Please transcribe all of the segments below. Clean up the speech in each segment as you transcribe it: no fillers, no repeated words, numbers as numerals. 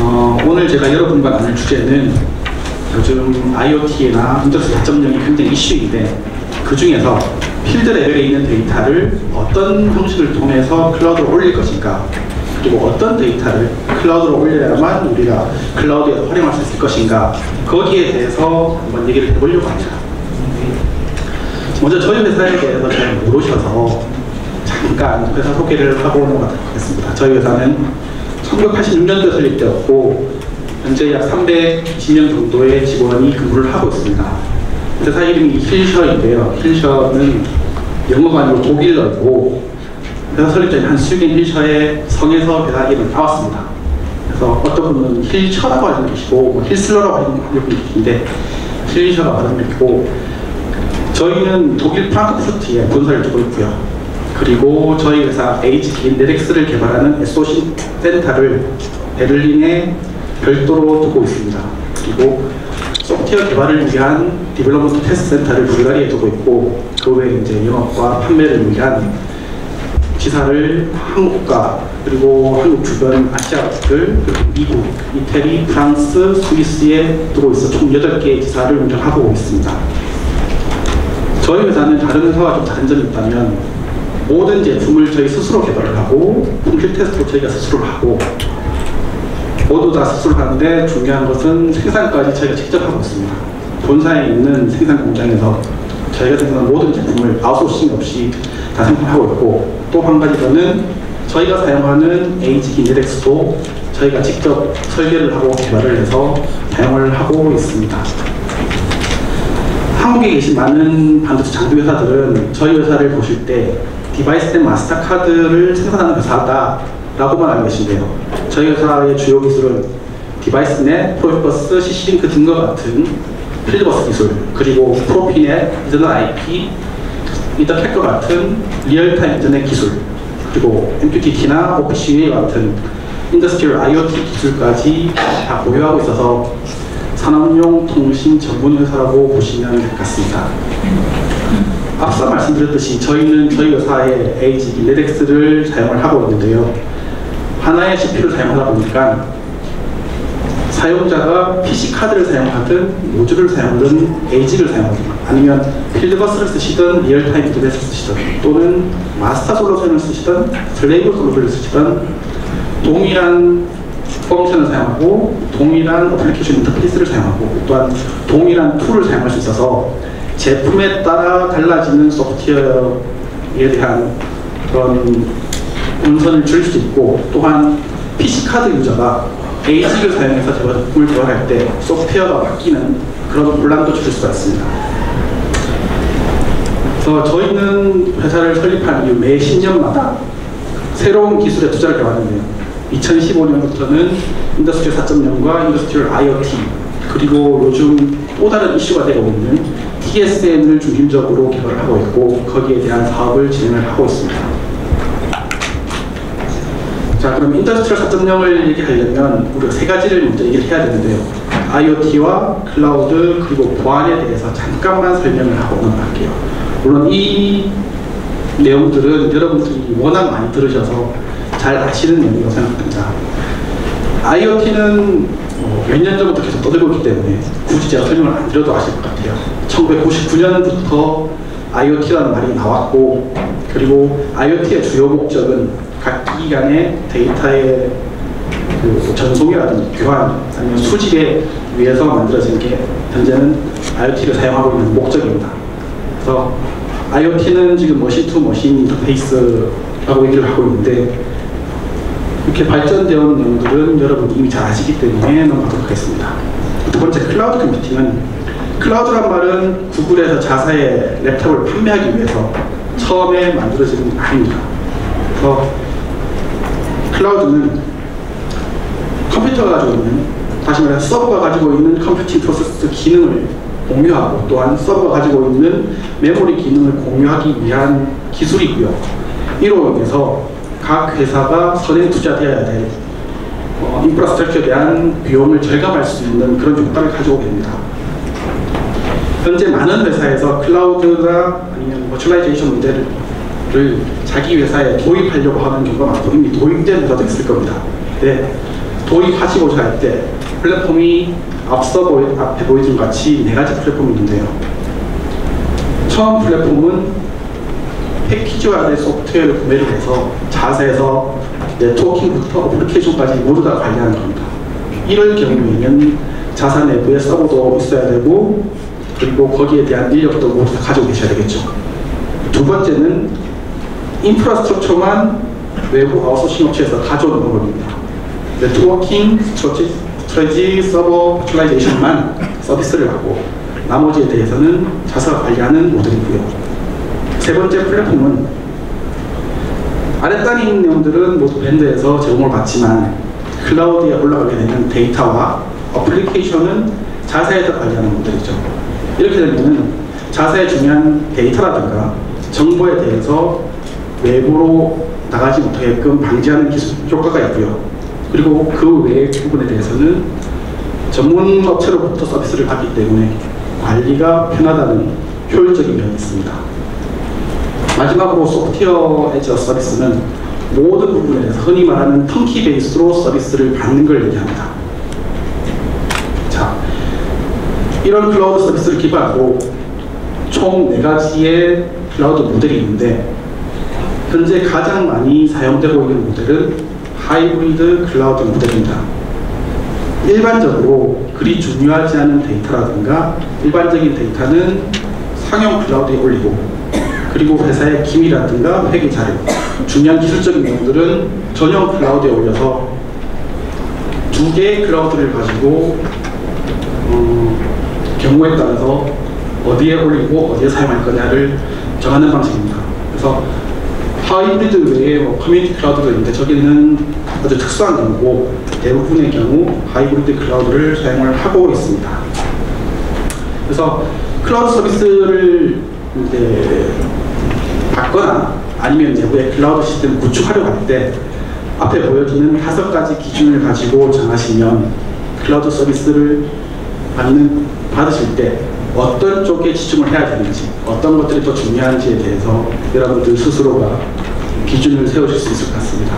오늘 제가 여러분과 나눌 주제는 요즘 IoT나 인더스트리 4.0이 굉장히 이슈인데 그 중에서 필드 레벨에 있는 데이터를 어떤 형식을 통해서 클라우드로 올릴 것인가, 그리고 어떤 데이터를 클라우드로 올려야만 우리가 클라우드에서 활용할 수 있을 것인가, 거기에 대해서 한번 얘기를 해보려고 합니다. 먼저 저희 회사에 대해서 잘 모르셔서 잠깐 회사 소개를 하고 넘어가도록 하겠습니다. 저희 회사는 1986년도에 설립되었고 현재 약 320명 정도의 직원이 근무를 하고 있습니다. 회사 이름이 힐셔인데요. 힐셔는 영어가 아니고 독일어이고 회사 설립자인 한 스웨덴 힐셔의 성에서 회사 이름이 나왔습니다. 그래서 어떤 분은 힐셔라고 하는 분이시고 힐슬러라고 하는 분이 계신데 힐셔라고 하는 분이고, 저희는 독일 프랑크푸르트에 본사를 두고 있고요. 그리고 저희 회사 HG 네덱스를 개발하는 SOC 센터를 베를린에 별도로 두고 있습니다. 그리고 소프트웨어 개발을 위한 디벨롭먼트 테스트 센터를 불가리아에 두고 있고, 그 외에 이제 영업과 판매를 위한 지사를 한국과 그리고 한국 주변 아시아국들, 미국, 이태리, 프랑스, 스위스에 두고 있어 총 8개의 지사를 운영하고 있습니다. 저희 회사는 다른 회사와 좀 다른 점이 있다면 모든 제품을 저희 스스로 개발을 하고 품질 테스트도 저희가 스스로 하고 모두 다 스스로 하는데, 중요한 것은 생산까지 저희가 직접 하고 있습니다. 본사에 있는 생산 공장에서 저희가 생산한 모든 제품을 아웃소싱 없이 다 생산하고 있고, 또 한 가지 더는 저희가 사용하는 HG 네덱스도 저희가 직접 설계를 하고 개발을 해서 사용을 하고 있습니다. 한국에 계신 많은 반도체 장비 회사들은 저희 회사를 보실 때 디바이스 앤 마스터 카드를 생산하는 회사다 라고만 알고 계신데요. 저희 회사의 주요 기술은 디바이스 넷, 프로피버스, CC링크 등과 같은 필드버스 기술, 그리고 프로피넷, 이더넷 IP, 이더캣과 같은 리얼타임 인터넷 기술, 그리고 MQTT나 OPCUA 같은 인더스트리얼 IoT 기술까지 다 보유하고 있어서 산업용 통신 전문 회사라고 보시면 될 것 같습니다. 앞서 말씀드렸듯이 저희는 저희 회사의 HG 네덱스를 사용을 하고 있는데요. 하나의 CPU를 사용하다 보니까 사용자가 PC카드를 사용하든 모듈을 사용하든 HG를 사용하든 아니면 필드버스를 쓰시든 리얼타임 인터넷을 쓰시든 또는 마스터 솔루션을 쓰시든 슬레이브 솔루션을 쓰시든 동일한 펑션을 사용하고 동일한 어플리케이션 인터페이스를 사용하고 또한 동일한 툴을 사용할 수 있어서 제품에 따라 달라지는 소프트웨어에 대한 그런 운선을 줄일 수 있고, 또한 PC카드 유저가 HG를 사용해서 제품을 개발할 때 소프트웨어가 바뀌는 그런 혼란도 줄일 수가 있습니다. 그래서 저희는 회사를 설립한 이후 매 10년마다 새로운 기술에 투자를 해왔는데요. 2015년부터는 인더스트리 4.0과 인더스트리얼 IoT, 그리고 요즘 또 다른 이슈가 되고 있는 TSN을 중심적으로 개발을 하고 있고, 거기에 대한 사업을 진행을 하고 있습니다. 자, 그럼 인더스트리얼 4.0을 얘기하려면 우리가 세 가지를 먼저 얘기를 해야 되는데요. IoT와 클라우드 그리고 보안에 대해서 잠깐만 설명을 하고 넘어갈게요. 물론 이 내용들은 여러분들이 워낙 많이 들으셔서 잘 아시는 내용이라고 생각합니다. IoT는 몇 년 전부터 계속 떠들고 있기 때문에 굳이 제가 설명을 안 드려도 아실 것 같아요. 1999년부터 IoT라는 말이 나왔고, 그리고 IoT의 주요 목적은 각 기기 간의 데이터의 그 전송이라든지 교환 아니면 수집에 위해서 만들어진 게 현재는 IoT를 사용하고 있는 목적입니다. 그래서 IoT는 지금 머신 투 머신 인터페이스라고 얘기를 하고 있는데, 이렇게 발전되어 있는 내용들은 여러분이 이미 잘 아시기 때문에 넘어가도록 하겠습니다. 두 번째, 클라우드 컴퓨팅은, 클라우드란 말은 구글에서 자사의 랩탑을 판매하기 위해서 처음에 만들어진 말입니다. 그래서 클라우드는 컴퓨터가 가지고 있는, 다시 말해서 서버가 가지고 있는 컴퓨팅 프로세스 기능을 공유하고, 또한 서버가 가지고 있는 메모리 기능을 공유하기 위한 기술이고요. 이로 인해서 각 회사가 선행 투자되어야 될 인프라스트럭처에 대한 비용을 절감할 수 있는 그런 효과를 가지고 됩니다. 현재 많은 회사에서 클라우드나 아니면 버추얼라이제이션 모델을 자기 회사에 도입하려고 하는 경우가 많고 이미 도입된 회사도 있을 겁니다. 네. 도입하시고자 할 때 플랫폼이 앞에 보여준 같이 4가지 플랫폼이 있는데요. 처음 플랫폼은 패키지화된 소프트웨어를 구매를 해서 자사에서 네트워킹부터 어플리케이션까지 모두 다 관리하는 겁니다. 이럴 경우에는 자사 내부에 서버도 있어야 되고 그리고 거기에 대한 인력도 모두 다 가지고 계셔야 되겠죠. 두 번째는 인프라스트럭처만 외부 아웃소싱 업체에서 가져오는 방법입니다. 네트워킹, 스토리지, 서버, 버추얼라이제이션만 서비스를 하고 나머지에 대해서는 자사가 관리하는 모델이고요. 세 번째 플랫폼은 아랫단에 있는 내용들은 모두 밴드에서 제공을 받지만 클라우드에 올라가게 되는 데이터와 어플리케이션은 자사에서 관리하는 모델이죠. 이렇게 되면 자사의 중요한 데이터라든가 정보에 대해서 외부로 나가지 못하게끔 방지하는 기술 효과가 있고요. 그리고 그 외의 부분에 대해서는 전문 업체로부터 서비스를 받기 때문에 관리가 편하다는 효율적인 면이 있습니다. 마지막으로 소프트웨어 에즈 서비스는 모든 부분에 대해서 흔히 말하는 턴키 베이스로 서비스를 받는 걸 얘기합니다. 자, 이런 클라우드 서비스를 기반으로 총 4가지의 클라우드 모델이 있는데 현재 가장 많이 사용되고 있는 모델은 하이브리드 클라우드 모델입니다. 일반적으로 그리 중요하지 않은 데이터라든가 일반적인 데이터는 상용 클라우드에 올리고 그리고 회사의 기밀이라든가 회계 자료, 중요한 기술적인 내용들은 전용 클라우드에 올려서 2개의 클라우드를 가지고 경우에 따라서 어디에 올리고 어디에 사용할 거냐를 정하는 방식입니다. 그래서 하이브리드 외에 커뮤니티 클라우드가 있는데 저기는 아주 특수한 경우고 대부분의 경우 하이브리드 클라우드를 사용을 하고 있습니다. 그래서 클라우드 서비스를 이제 받거나 아니면 내부의 클라우드 시스템을 구축하려고 할 때 앞에 보여주는 5가지 기준을 가지고 정하시면 클라우드 서비스를 받으실 때 어떤 쪽에 집중을 해야 되는지 어떤 것들이 더 중요한지에 대해서 여러분들 스스로가 기준을 세우실 수 있을 것 같습니다.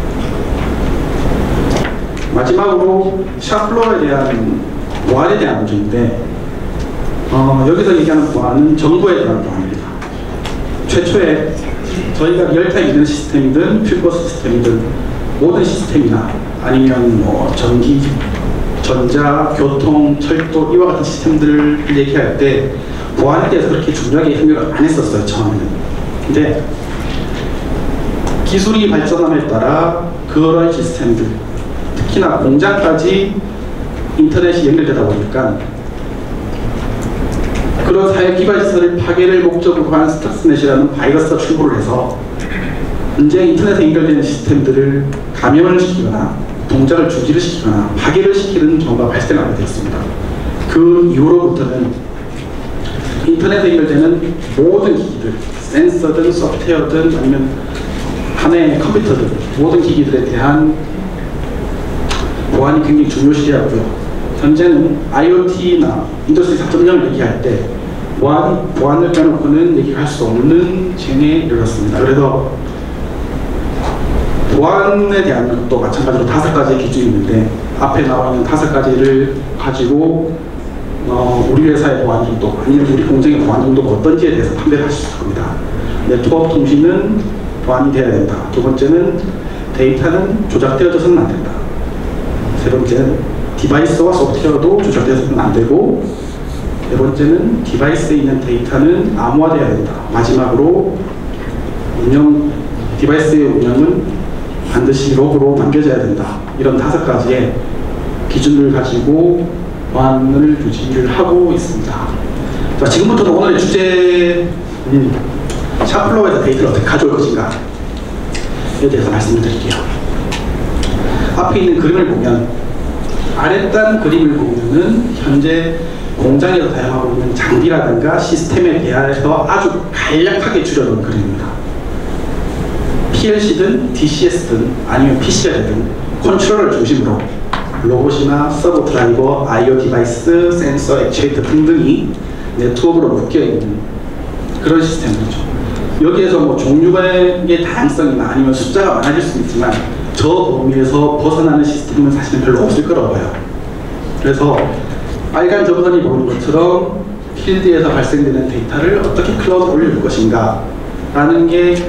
마지막으로 샵플로어에 대한 보안에 대한 문제인데 여기서 얘기하는 보안은 정보에 대한 보안입니다. 최초에 저희가 리얼타임 있는 시스템이든 퓨버 시스템이든 모든 시스템이나 아니면 전기, 전자, 교통, 철도 이와 같은 시스템들을 얘기할 때 보안에 대해서 그렇게 중요하게 생각을 안 했었어요, 처음에는. 근데 기술이 발전함에 따라 그런 시스템들, 특히나 공장까지 인터넷이 연결되다 보니까 그런 사회 기반 시설을 파괴를 목적으로 한 스탁스넷이라는 바이러스가 출고를 해서 현재 인터넷에 연결되는 시스템들을 감염을 시키거나 동작을 중지를 시키거나 파괴를 시키는 경우가 발생하게 되었습니다. 그 이후로부터는 인터넷에 연결되는 모든 기기들, 센서든 소프트웨어든 아니면 하나의 컴퓨터든 모든 기기들에 대한 보안이 굉장히 중요시되었고요. 현재는 IoT나 인더스트리 4.0을 얘기할 때 보안을 빼놓고는 얘기할 수 없는 쟁에 이르렀습니다. 그래서 보안에 대한 것도 마찬가지로 5가지의 기준이 있는데 앞에 나와 있는 5가지를 가지고 우리 회사의 보안 정도 아니면 우리 공장의 보안 정도가 어떤지에 대해서 판별을 하실 수 있습니다. 네트워크 통신은 보안이 되어야 된다. 두 번째는 데이터는 조작되어져서는 안 된다. 세 번째는 디바이스와 소프트웨어도 조작되어서는 안 되고 네 번째는 디바이스에 있는 데이터는 암호화되어야 된다. 마지막으로 디바이스의 운영은 반드시 로그로 남겨져야 된다. 이런 5가지의 기준을 가지고 보안을 유지를 하고 있습니다. 자, 지금부터는 오늘의 주제인 샵플로어에서 데이터를 어떻게 가져올 것인가에 대해서 말씀을 드릴게요. 앞에 있는 그림을 보면 아랫단 그림을 보면은 현재 공장에서 사용하고 있는 장비라든가 시스템에 대해서 아주 간략하게 줄여놓은 그림입니다. PLC든 DCS든 아니면 PC가 되든 컨트롤러를 중심으로 로봇이나 서버 드라이버, IO 디바이스, 센서, 액추에이터 등등이 네트워크로 묶여있는 그런 시스템이죠. 여기에서 종류의 다양성이나 아니면 숫자가 많아질 수 있지만 저 범위에서 벗어나는 시스템은 사실은 별로 없을 거라고 봐요. 그래서 빨간 점선이 보는 것처럼 필드에서 발생되는 데이터를 어떻게 클라우드에 올릴 것인가 라는 게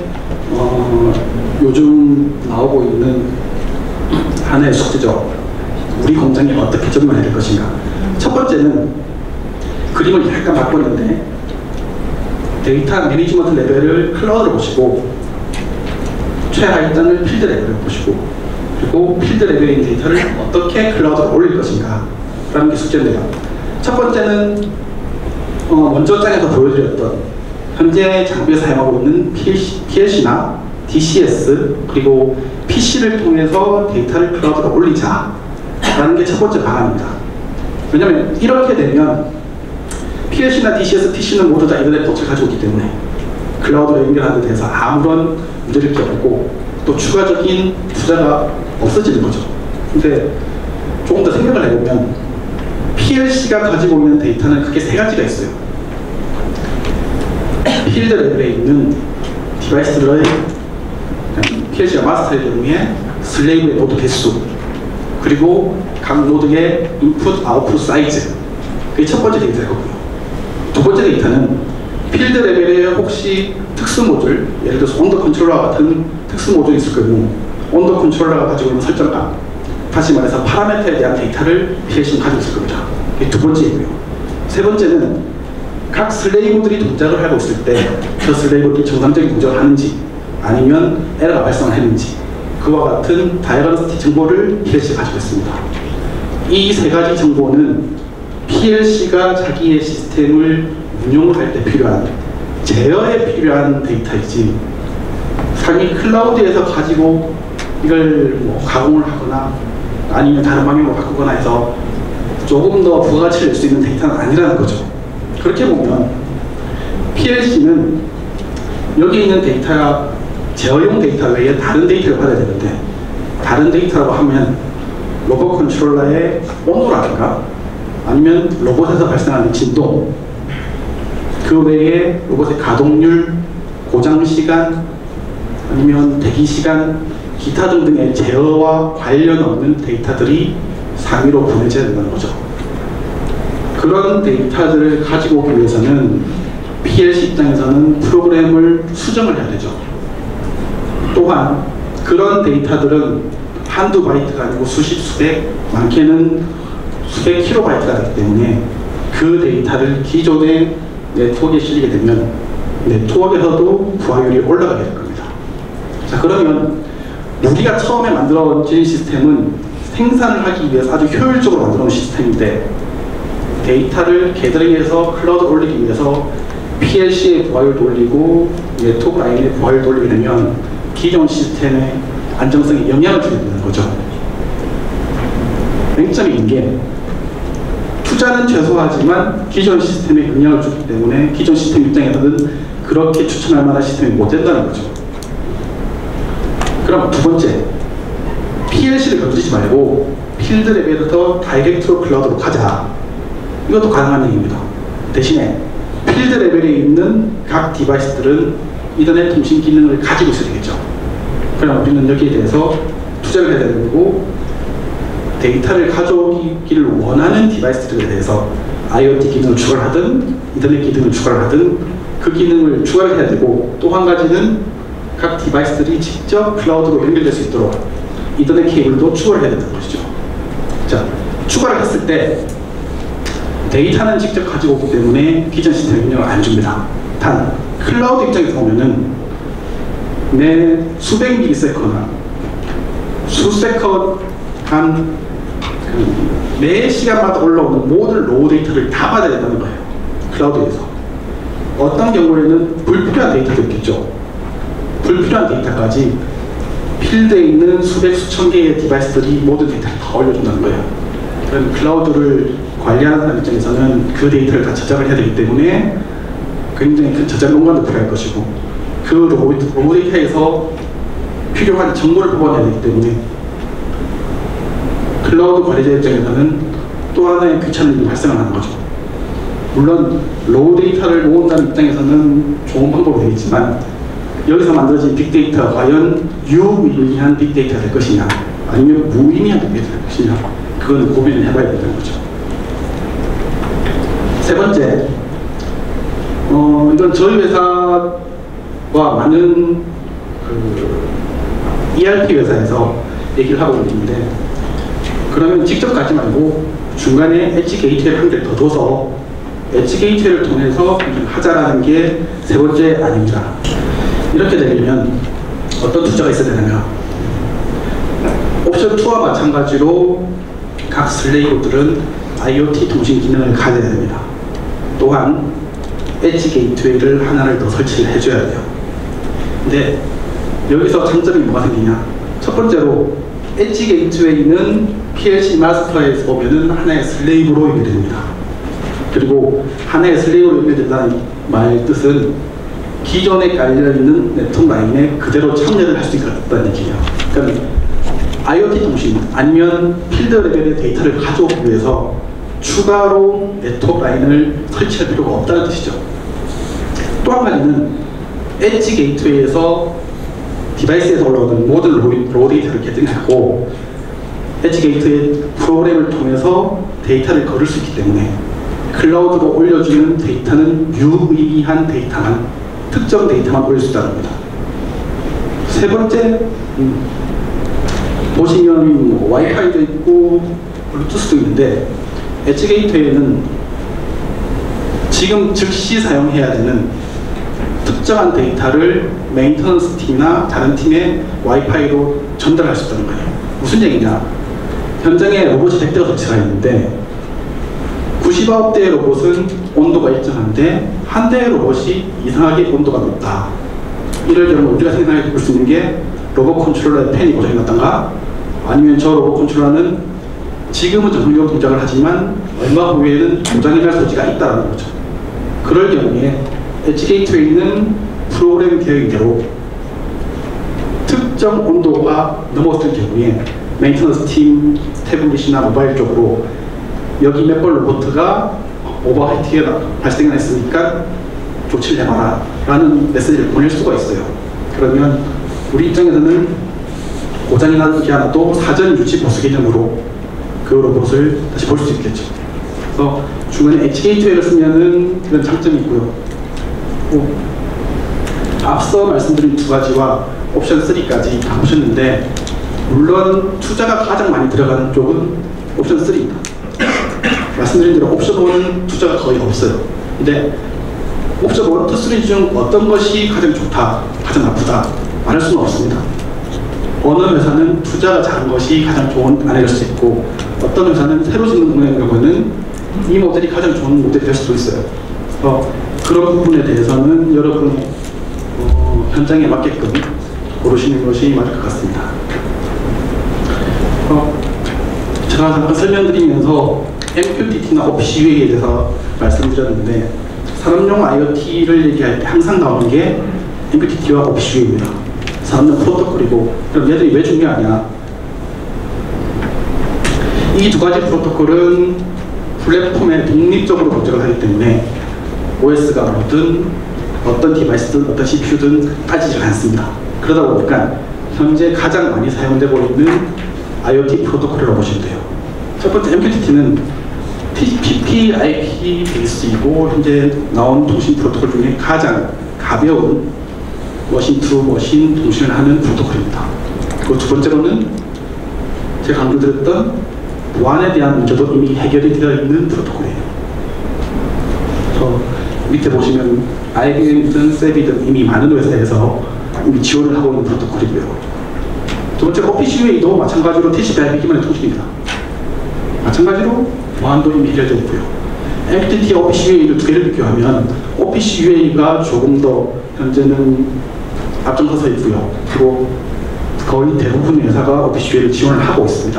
요즘 나오고 있는 하나의 숙제죠. 우리 공장이 어떻게 접근해야 될 것인가. 첫 번째는 그림을 약간 바꿨는데 데이터 매니지먼트 레벨을 클라우드로 보시고 최하위단을 필드 레벨을 보시고 그리고 필드 레벨에 있는 데이터를 어떻게 클라우드로 올릴 것인가 라는 게 숙제인데요. 첫 번째는 먼저 장에서 보여드렸던 현재 장비에 사용하고 있는 PLC나 DCS 그리고 PC를 통해서 데이터를 클라우드로 올리자 라는 게 첫 번째 방안입니다. 왜냐하면 이렇게 되면 PLC나 DCS, PC는 모두 다 인터넷 포트를 가지고 있기 때문에 클라우드로 연결하는 데 대해서 아무런 문제를 게 없고 또 추가적인 투자가 없어지는 거죠. 근데 조금 더 생각을 해보면 PLC가 가지고 있는 데이터는 크게 세 가지가 있어요. 필드 레벨에 있는 디바이스들의 PLC가 마스터의 경우에 슬레이브의 노드 개수 그리고 각 노드의 인풋, 아웃풋 사이즈 그게 첫 번째 데이터거든요. 두 번째 데이터는 필드 레벨에 혹시 특수 모듈, 예를 들어서 온도 컨트롤러 같은 특수 모듈이 있을 경우 온도 컨트롤러가 가지고 있는 설정값, 다시 말해서 파라미터에 대한 데이터를 PLC는 가지고 있을 겁니다. 이게 두 번째이고요. 세 번째는 각 슬레이브들이 동작을 하고 있을 때 저 슬레이브들이 정상적인 동작을 하는지 아니면 에러가 발생했는지 그와 같은 다이어그래스틱 정보를 PLC가 가지고 있습니다. 이 세 가지 정보는 PLC가 자기의 시스템을 운용을 할 때 필요한 제어에 필요한 데이터이지 상위 클라우드에서 가지고 이걸 뭐 가공을 하거나 아니면 다른 방향으로 바꾸거나 해서 조금 더 부가가치를 낼 수 있는 데이터는 아니라는 거죠. 그렇게 보면 PLC는 여기 있는 데이터가 제어용 데이터 외에 다른 데이터를 받아야 되는데 다른 데이터라고 하면 로봇 컨트롤러의 온도라든가 아니면 로봇에서 발생하는 진동 그 외에 로봇의 가동률, 고장시간 아니면 대기시간 기타 등등의 제어와 관련 없는 데이터들이 상위로 보내져야 된다는 거죠. 그런 데이터들을 가지고 오기 위해서는 PLC 입장에서는 프로그램을 수정을 해야 되죠. 또한 그런 데이터들은 한두 바이트가 아니고 수십, 수백, 많게는 수백 킬로바이트가 되기 때문에 그 데이터를 기존의 네트워크에 실리게 되면 네트워크에서도 부하율이 올라가게 될 겁니다. 자, 그러면 우리가 처음에 만들어진 시스템은 생산을 하기 위해서 아주 효율적으로 만들어 놓은 시스템인데 데이터를 게더링해서 클라우드에 올리기 위해서 PLC의 부하율도 올리고 네트워크 라인의 부하율도 올리게 되면 기존 시스템의 안정성에 영향을 주게 되는 거죠. 맹점인 게 투자는 최소하지만 기존 시스템에 영향을 주기 때문에 기존 시스템 입장에서는 그렇게 추천할 만한 시스템이 못 된다는 거죠. 그럼 두 번째, PLC를 건드리지 말고 필드 레벨부터 다이렉트로 클라우드로 가자. 이것도 가능한 얘기입니다. 대신에 필드 레벨에 있는 각 디바이스들은 인터넷 통신 기능을 가지고 있어야 되겠죠. 그럼 우리는 여기에 대해서 투자를 해야 되는 거고 데이터를 가져오기를 원하는 디바이스들에 대해서 IoT 기능을 추가를 하든 인터넷 기능을 추가를 하든 그 기능을 추가를 해야 되고 또 한 가지는 각 디바이스들이 직접 클라우드로 연결될 수 있도록 인터넷 케이블도 추가를 해야 된다는 것이죠. 자, 추가를 했을 때 데이터는 직접 가지고 오기 때문에 기존 시스템에 영향을 안 줍니다. 단 클라우드 입장에서 보면은 내 수백 밀리세컨이나 수세컨 한 매 시간마다 올라오는 모든 로우 데이터를 다 받아야 된다는 거예요. 클라우드에서. 어떤 경우에는 불필요한 데이터도 있겠죠. 불필요한 데이터까지 필드에 있는 수백 수천 개의 디바이스들이 모든 데이터를 다 올려준다는 거예요. 그럼 클라우드를 관리하는 사람 입장에서는 그 데이터를 다 저장을 해야 되기 때문에 굉장히 큰 저장 공간도 필요할 것이고 그 로우 데이터에서 필요한 정보를 뽑아내야 되기 때문에 클라우드 관리자 입장에서는 또 하나의 귀찮은 일이 발생을 하는 거죠. 물론 로우 데이터를 모은다는 입장에서는 좋은 방법이 되겠지만 여기서 만들어진 빅데이터가 과연 유의미한 빅데이터가 될 것이냐 아니면 무의미한 빅데이터가 될 것이냐 그건 고민을 해봐야 된다는 거죠. 세 번째, 이건 저희 회사와 많은 ERP 회사에서 얘기를 하고 있는데, 그러면 직접 가지 말고 중간에 엣지 게이트웨이를 한 개를 더 둬서 엣지 게이트웨이를 통해서 하자라는 게 세 번째 아닙니다. 이렇게 되려면 어떤 투자가 있어야 되느냐, 옵션 2와 마찬가지로 각 슬레이브들은 IoT 통신 기능을 가져야 됩니다. 또한 엣지 게이트웨이를 하나를 더 설치를 해줘야 돼요. 근데 여기서 장점이 뭐가 생기냐, 첫 번째로 엣지 게이트웨이는 PLC 마스터에서 보면은 하나의 슬레이브로 연결됩니다. 그리고 하나의 슬레이브로 연결된다는 말 뜻은 기존에 깔려있는 네트워크 라인에 그대로 참여를 할 수 있다는 얘기예요. 그러니까 IoT 통신 아니면 필드 레벨의 데이터를 가져오기 위해서 추가로 네트워크 라인을 설치할 필요가 없다는 뜻이죠. 또 한 가지는 엣지 게이트웨이에서 디바이스에서 올라오는 모든 로 데이터를 계승하고 엣지 게이트웨이 프로그램을 통해서 데이터를 걸을 수 있기 때문에 클라우드로 올려주는 데이터는 유의미한 데이터만, 특정 데이터만 올릴 수 있다는 겁니다. 세 번째, 보시면 와이파이도 있고 블루투스도 있는데 엣지 게이트웨이는 지금 즉시 사용해야 되는 특정한 데이터를 메인터넌스 팀이나 다른 팀의 와이파이로 전달할 수 있다는 거예요. 무슨 얘기냐, 현장에 로봇이 100대가 설치가 있는데 99대의 로봇은 온도가 일정한데 한 대의 로봇이 이상하게 온도가 높다. 이럴 경우 우리가 생각해 볼 수 있는 게 로봇 컨트롤러의 팬이 고장이 났던가, 아니면 저 로봇 컨트롤러는 지금은 정상적으로 동작을 하지만 얼마 후에는 고장이 날 소지가 있다는 거죠. 그럴 경우에 엣지 게이트웨이는 프로그램 계획대로 특정 온도가 넘었을 경우에 메인터넌스 팀, 태블릿이나 모바일 쪽으로 여기 몇 번 로봇가 오버히트가 발생했으니까 조치를 해봐라 라는 메시지를 보낼 수가 있어요. 그러면 우리 입장에서는 고장이 나지 않아도 사전 유지 보수 개념으로 그 로봇을 다시 볼 수 있겠죠. 그래서 중간에 엣지 게이트웨이를 쓰면은 그런 장점이 있고요. 앞서 말씀드린 두 가지와 옵션 3까지 다 보셨는데, 물론 투자가 가장 많이 들어가는 쪽은 옵션 3입니다. 말씀드린 대로 옵션 1은 투자가 거의 없어요. 근데 옵션 1, 2, 3 중 어떤 것이 가장 좋다, 가장 나쁘다 말할 수는 없습니다. 어느 회사는 투자가 작은 것이 가장 좋은 아내일 수 있고, 어떤 회사는 새로 짓는 분야의 경우는 이 모델이 가장 좋은 모델이 될 수도 있어요. 그런 부분에 대해서는 여러분의 현장에 맞게끔 고르시는 것이 맞을 것 같습니다. 제가 잠깐 설명드리면서 MQTT나 OPC-UA에 대해서 말씀드렸는데, 산업용 IoT를 얘기할 때 항상 나오는 게 MQTT와 OPC-UA입니다. 산업용 프로토콜이고, 그럼 얘들이 왜 중요하냐? 이 두 가지 프로토콜은 플랫폼에 독립적으로 동작을 하기 때문에 OS가 뭐든 어떤 디바이스든 어떤 CPU든 따지지 않습니다. 그러다 보니까 현재 가장 많이 사용되고 있는 IoT 프로토콜이라고 보시면 돼요. 첫 번째 MQTT는 TCP, IP 베이스이고 현재 나온 통신 프로토콜 중에 가장 가벼운 머신 투 머신 통신을 하는 프로토콜입니다. 그리고 두 번째로는 제가 강조드렸던 보안에 대한 문제도 이미 해결이 되어 있는 프로토콜이에요. 밑에 보시면 IBM이든 세비든 이미 많은 회사에서 이미 지원을 하고 있는 프로토콜이고요. 두 번째 OPC-UA도 마찬가지로 TCP/IP 기반의 통신입니다. 마찬가지로 보안도 이미 해결되어 있고요. MQTT와 OPC-UA를 두 개를 비교하면 OPC-UA가 조금 더 현재는 앞장서서 있고요. 그리고 거의 대부분의 회사가 OPC-UA를 지원을 하고 있습니다.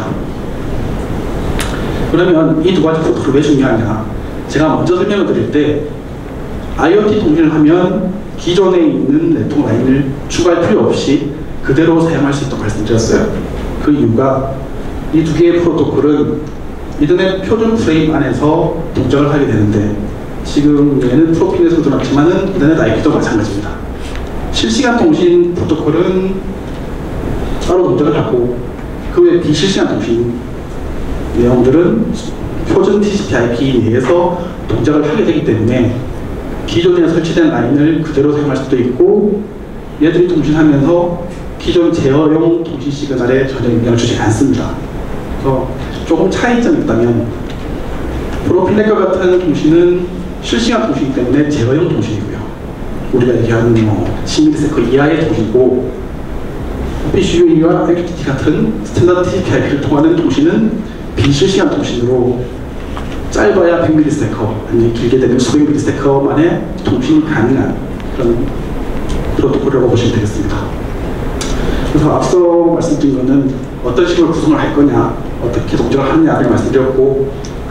그러면 이 두 가지 프로토콜이 왜 중요하냐? 제가 먼저 설명을 드릴 때 IoT 통신을 하면 기존에 있는 네트워크 라인을 추가할 필요 없이 그대로 사용할 수 있다고 말씀드렸어요. 그 이유가 이 두 개의 프로토콜은 이더넷 표준 프레임 안에서 동작을 하게 되는데, 지금 얘는 프로핀에서도 나왔지만은 이더넷 IP도 마찬가지입니다. 실시간 통신 프로토콜은 따로 동작을 하고 그 외 비실시간 통신 내용들은 표준 TCP/IP 내에서 동작을 하게 되기 때문에 기존에 설치된 라인을 그대로 사용할 수도 있고 얘들이 통신하면서 기존 제어용 통신 시그널에 전혀 영향을 주지 않습니다. 그래서 조금 차이점이 있다면 프로필넷과 같은 통신은 실시간 통신이기 때문에 제어용 통신이고요. 우리가 얘기하는 10ms 이하의 통신이고 OPCU와 MQTT 같은 스탠다드 TCP/IP를 통하는 통신은 비실시간 통신으로 짧아야 100ms, 아니면 길게 되면 수백 ms만의 통신이 가능한 그런 프로토콜이라고 보시면 되겠습니다. 그래서 앞서 말씀드린 것은 어떤 식으로 구성을 할 거냐, 어떻게 동작을 하느냐를 말씀드렸고,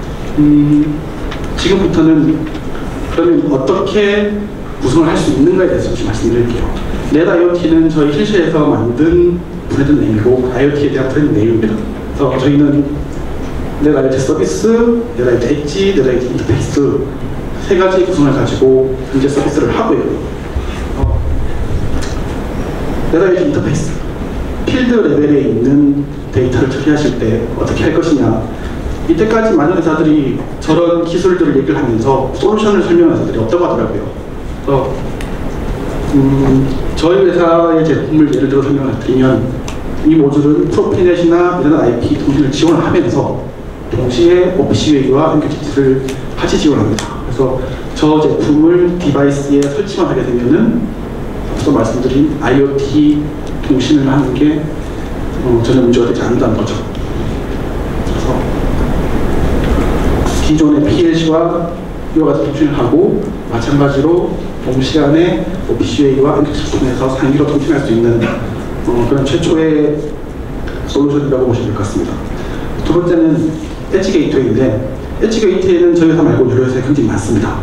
지금부터는 그러면 어떻게 구성을 할 수 있는가에 대해서 좀 말씀드릴게요. 넷IoT는 저희 힐시에서 만든 브랜드 네임이고 IoT에 대한 브랜드 네임입니다. 그래서 저희는 넷IoT 서비스, 넷IoT 엣지, 넷IoT 인터페이스 세 가지 구성을 가지고 현재 서비스를 하고요. 넷IoT 인터페이스, 필드 레벨에 있는 데이터를 처리하실 때 어떻게 할 것이냐. 이때까지 많은 회사들이 저런 기술들을 얘기를 하면서 솔루션을 설명하는 회사들이 없다고 하더라고요. 그래서 저희 회사의 제품을 예를 들어 설명을 드리면 이 모듈은 프로필넷이나 이런 IP 통신을 지원을 하면서 동시에 OPCU와 MQTT를 같이 지원합니다. 그래서 저 제품을 디바이스에 설치만 하게 되면은 앞서 말씀드린 IoT 통신을 하는 게 전혀 문제가 되지 않는다는 거죠. 그래서 기존의 PLC와 이와 같은 통신을 하고 마찬가지로 동시간에 OPCU와 MQTT를 통해서 상기로 통신할 수 있는 그런 최초의 솔루션이라고 보시면 될 것 같습니다. 두 번째는 엣지 게이트웨이인데, 엣지 게이트웨이는 저희 회사 말고 유료 회사에 굉장히 많습니다.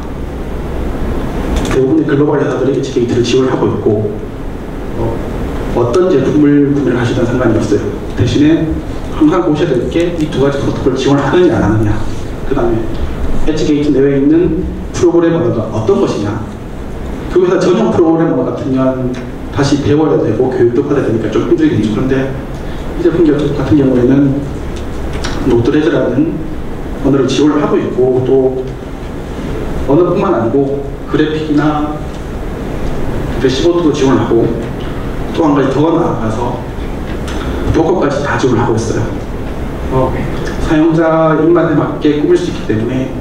대부분의 글로벌 회사들이 엣지 게이트를 지원하고 있고 어떤 제품을 구매를 하시든 상관이 없어요. 대신에 항상 보셔야 될 게 이 두 가지 프로토콜을 지원하느냐 안 하느냐, 그 다음에 엣지 게이트 내외에 있는 프로그램 언어가 어떤 것이냐. 그 회사 전용 프로그램 언어 같으면 다시 배워야 되고 교육도 받아야 되니까 좀 힘들겠죠. 그런데 이 제품 같은 경우에는 노드레드라는 언어를 지원을 하고 있고, 또 언어뿐만 아니고 그래픽이나 대시보드도 지원을 하고, 또 한 가지 더 나아가서 도커까지 다 지원을 하고 있어요. 사용자 입맛에 맞게 꾸밀 수 있기 때문에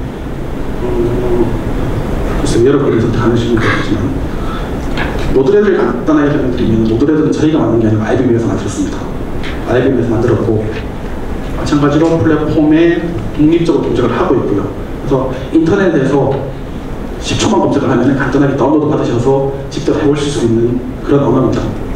글쎄 여러분이 선택하시는 거겠지만, 노드레드를 간단하게 설명드리면 노드레드는 저희가 만든 게 아니고 IBM에서 만들었습니다. IBM에서 만들었고 마찬가지로 플랫폼에 독립적으로 동작을 하고 있고요. 그래서 인터넷에서 10초만 검색을 하면 간단하게 다운로드 받으셔서 직접 해보실 수 있는 그런 언어입니다.